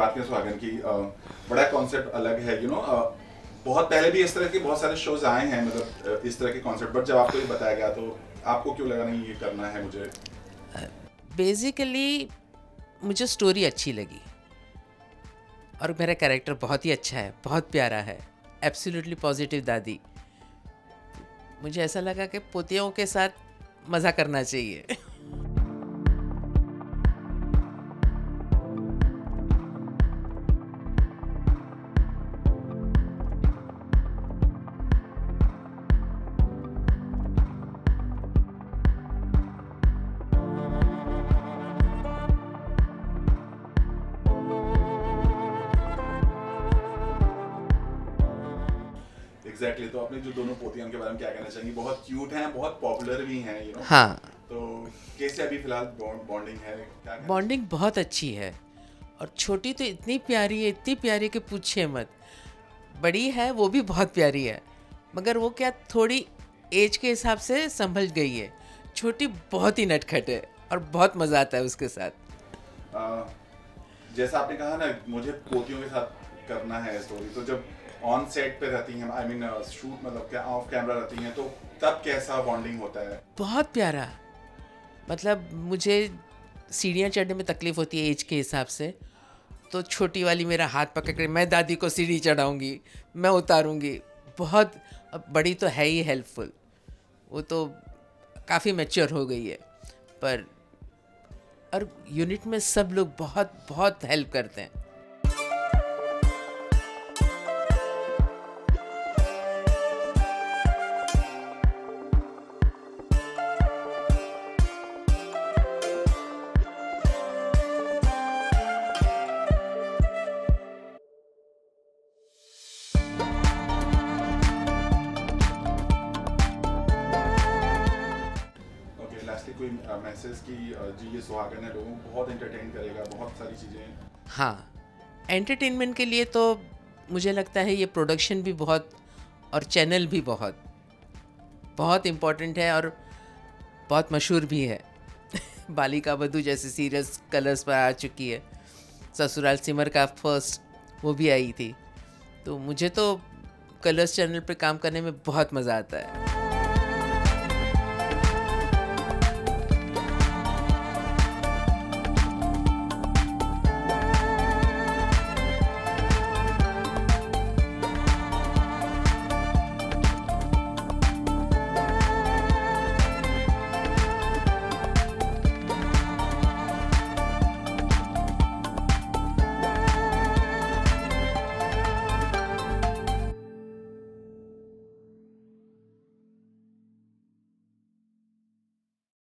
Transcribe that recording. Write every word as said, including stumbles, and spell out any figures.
बात करें सुहागन की, अ, बड़ा कॉन्सेप्ट अलग है, यू नो। बहुत पहले भी इस तरह के बहुत सारे शोज आए हैं, मतलब अ, इस तरह के कॉन्सेप्ट, बट जब आपको ये बताया गया तो आपको क्यों लगा नहीं ये करना है मुझे? बेसिकली मुझे स्टोरी अच्छी लगी और मेरा कैरेक्टर बहुत ही अच्छा है, बहुत प्यारा है, एब्सोल्युटली पॉजिटिव दादी। मुझे ऐसा लगा कि पोतियों के साथ मज़ा करना चाहिए। एग्जैक्टली exactly, तो आपने जो दोनों पोतियां उनके बारे में क्या कहना चाहेंगी? बहुत क्यूट हैं, बहुत पॉपुलर भी हैं, यू नो। हाँ, तो कैसे अभी फिलहाल बॉन्डिंग है, क्या कहना बॉन्डिंग बहुत अच्छी है और छोटी तो इतनी प्यारी है, इतनी प्यारी कि पूछिए मत। बड़ी है वो भी बहुत प्यारी है, मगर वो क्या थोड़ी एज के हिसाब से संभल गई है। छोटी बहुत ही नटखट है और बहुत मज़ा आता है उसके साथ। चाहिए? अ, जैसा आपने कहा ना, मुझे पोतियों के साथ करना है स्टोरी, तो जब ऑन सेट पे रहती हैं, आई मीन शूट मतलब क्या ऑफ कैमरा रहती हैं, तो तब कैसा बॉन्डिंग होता है? बहुत प्यारा। मतलब मुझे सीढ़ियाँ चढ़ने में तकलीफ़ होती है एज के हिसाब से, तो छोटी वाली मेरा हाथ पकड़ कर मैं दादी को सीढ़ी चढ़ाऊँगी, मैं उतारूँगी। बहुत। अब बड़ी तो है ही हेल्पफुल, वो तो काफ़ी मैच्योर हो गई है, पर और यूनिट में सब लोग बहुत बहुत हेल्प करते हैं। ओके, लास्टली कोई मैसेज की अ, जी ये सुहागन है, लोगों को बहुत एंटरटेन करेगा, बहुत सारी चीज़ें। हाँ, एंटरटेनमेंट के लिए तो मुझे लगता है ये प्रोडक्शन भी बहुत और चैनल भी बहुत बहुत इम्पोर्टेंट है और बहुत मशहूर भी है। बालिका वधू जैसे सीरियल्स कलर्स पर आ चुकी है, ससुराल सिमर का फर्स्ट वो भी आई थी, तो मुझे तो कलर्स चैनल पे काम करने में बहुत मज़ा आता है।